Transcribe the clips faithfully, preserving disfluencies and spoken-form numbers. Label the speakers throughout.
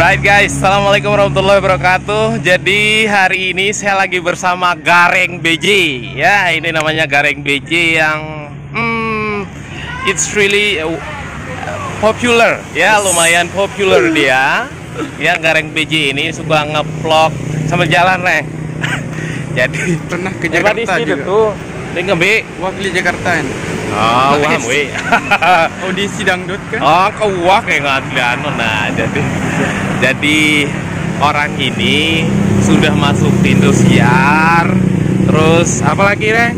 Speaker 1: Alright guys, assalamualaikum warahmatullahi wabarakatuh. Jadi hari ini saya lagi bersama Gareng B J. Ya, ini namanya Gareng B J yang hmm, it's really uh, popular. Ya, lumayan popular dia. Ya, Gareng B J ini suka nge-vlog sambil jalan, Reng. Jadi
Speaker 2: pernah ke Jakarta juga.
Speaker 1: Tuh, ini nge-B
Speaker 2: wakili Jakarta ini.
Speaker 1: Oh, wah, we.
Speaker 2: Audisi dangdut kan?
Speaker 1: Oh, keuak kayak ngadlan. Nah, jadi jadi orang ini sudah masuk di Indosiar. Terus apa lagi, Reng?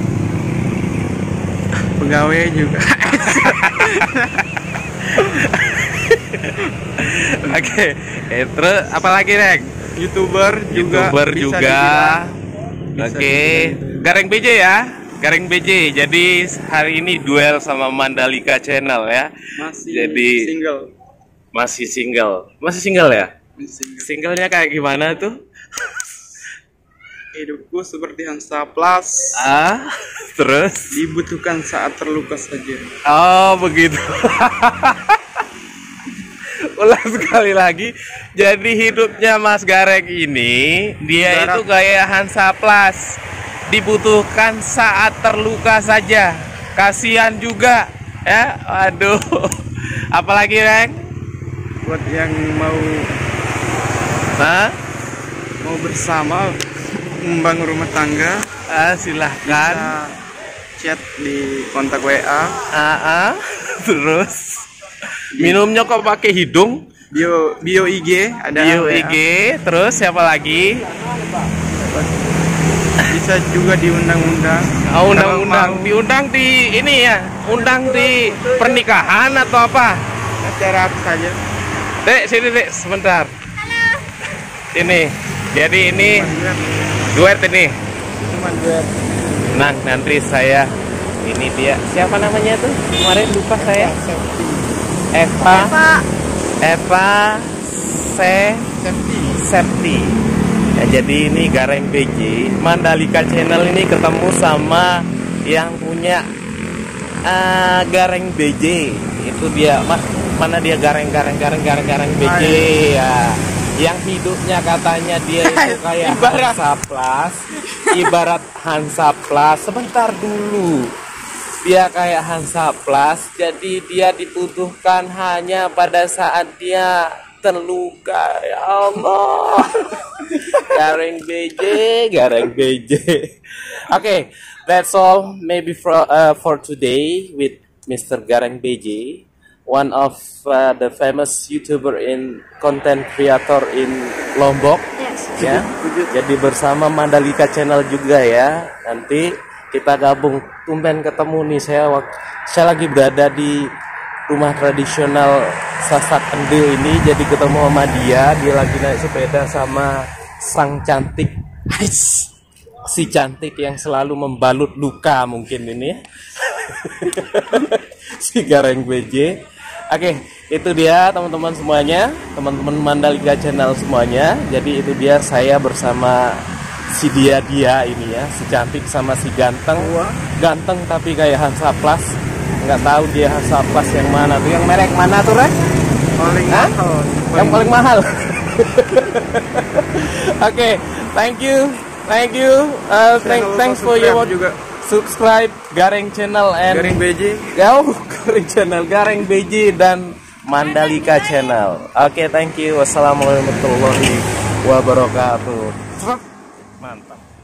Speaker 2: Pegawai juga.
Speaker 1: Oke, okay. Terus apa lagi, Reng?
Speaker 2: YouTuber juga.
Speaker 1: YouTuber juga. Oke, okay. Gareng B J ya. Gareng B J. Jadi hari ini duel sama Mandalika Channel ya.
Speaker 2: Masih
Speaker 1: Jadi
Speaker 2: single.
Speaker 1: Masih single. Masih single ya?
Speaker 2: Single.
Speaker 1: Singlenya kayak gimana tuh?
Speaker 2: Hidupku seperti Hansa Plus.
Speaker 1: Ah, terus
Speaker 2: dibutuhkan saat terluka saja.
Speaker 1: Oh, begitu. Ulang sekali lagi. Jadi hidupnya Mas Gareng ini dia Barat. Itu kayak Hansa Plus. Dibutuhkan saat terluka saja. Kasihan juga ya. Aduh. Apalagi, Reng?
Speaker 2: Buat yang mau
Speaker 1: Hah?
Speaker 2: mau bersama membangun rumah tangga,
Speaker 1: ah, silahkan
Speaker 2: bisa chat di kontak W A.
Speaker 1: Ah, ah. Terus minumnya kok pakai hidung?
Speaker 2: Bio bio I G ada.
Speaker 1: Bio I G. Terus siapa lagi?
Speaker 2: Bisa juga diundang-undang.
Speaker 1: Oh, undang-undang. Diundang di ini ya. Undang di pernikahan atau apa?
Speaker 2: Acara apa saja.
Speaker 1: Dek, sini Dek, sebentar. Halo. Ini. Jadi ini duet ini.
Speaker 2: Cuma duet.
Speaker 1: Nah, nanti saya ini dia. Siapa namanya tuh? Kemarin lupa saya. Eva. Eva. Eva Se Septi. Ya, jadi ini Gareng B J Mandalika Channel ini ketemu sama yang punya uh, Gareng B J. Itu dia, Mas. Mana dia Gareng Gareng Gareng Gareng Gareng B J ya. Yang hidupnya katanya dia itu kayak Hansa Plus. Ibarat Hansa Plus. Sebentar dulu. Dia kayak Hansa Plus. Jadi dia dibutuhkan hanya pada saat dia terluka. Ya Allah. Gareng B J, Gareng B J. Okay, that's all. Maybe for uh, for today with Mister Gareng B J, one of uh, the famous YouTuber in content creator in Lombok. Yes. Ya. Jadi bersama Mandalika Channel juga ya. Nanti kita gabung. Tumben ketemu nih, saya saya lagi berada di rumah tradisional Sasak Ende ini, jadi ketemu sama dia. Dia lagi naik sepeda sama sang cantik, si cantik yang selalu membalut luka mungkin ini ya. Si Gareng B J. Oke, itu dia teman-teman semuanya, teman-teman Mandalika Channel semuanya. Jadi itu dia, saya bersama si dia dia ini ya, si cantik sama si ganteng. Ganteng tapi kayak Hansa Plus. Nggak tahu dia Hansa Plus yang mana tuh, yang merek mana tuh, Rek?
Speaker 2: Paling
Speaker 1: Hah?
Speaker 2: mahal.
Speaker 1: Yang paling mahal. Oke, okay, thank you, thank you, uh, thank, thanks for your
Speaker 2: juga.
Speaker 1: Subscribe Gareng Channel and
Speaker 2: Gareng B J.
Speaker 1: Oh, Gareng Channel, Gareng B J dan Mandalika Channel. Oke, okay, thank you. Wassalamualaikum warahmatullahi wabarakatuh. Mantap.